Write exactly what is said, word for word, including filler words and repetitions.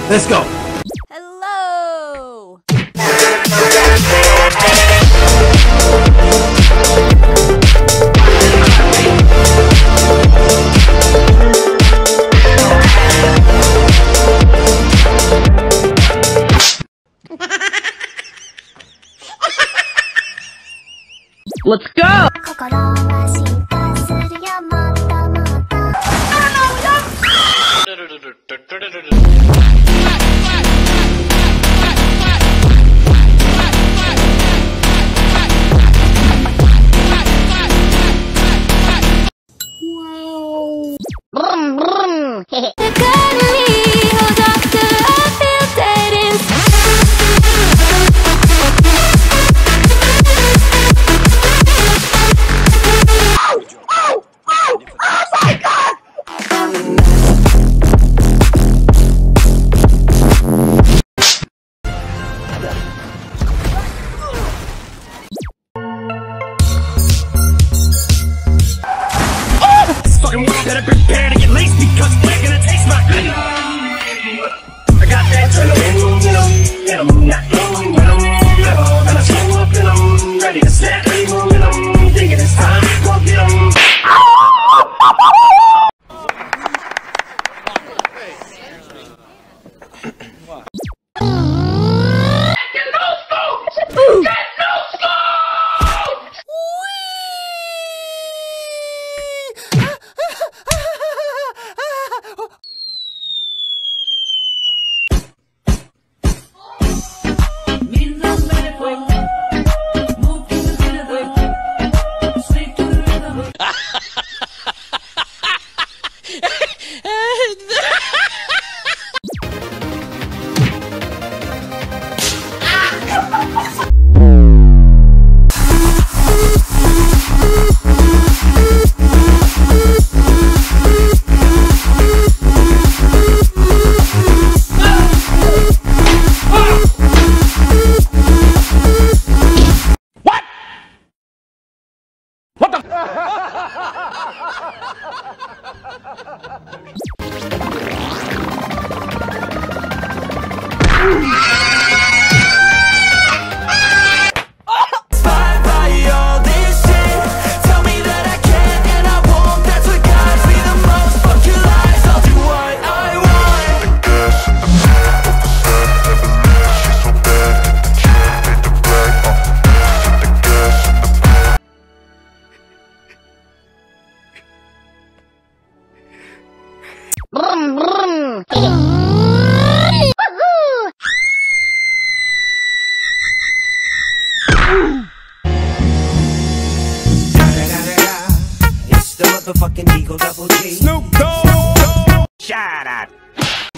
Let's go. Hello. Let's go! Wow. Brum, brum. Better prepare to get laced because they're gonna taste my venom. I got that venom, venom, venom, not venom, venom, venom. And I slow up venom, ready to snap any momentum. Thinking it's time to go get 'em. Get no scope! Get no scope! Brum, brum. It's the motherfucking Eagle Double G. Snoop Dogg. Shut up.